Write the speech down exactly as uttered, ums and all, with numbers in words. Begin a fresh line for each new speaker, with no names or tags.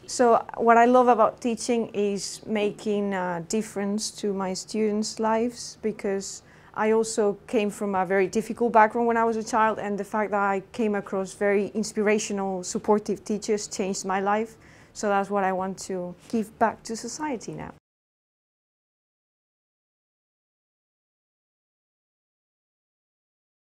So what I love about teaching is making a difference to my students' lives, because I also came from a very difficult background when I was a child, and the fact that I came across very inspirational, supportive teachers changed my life. So that's what I want to give back to society now.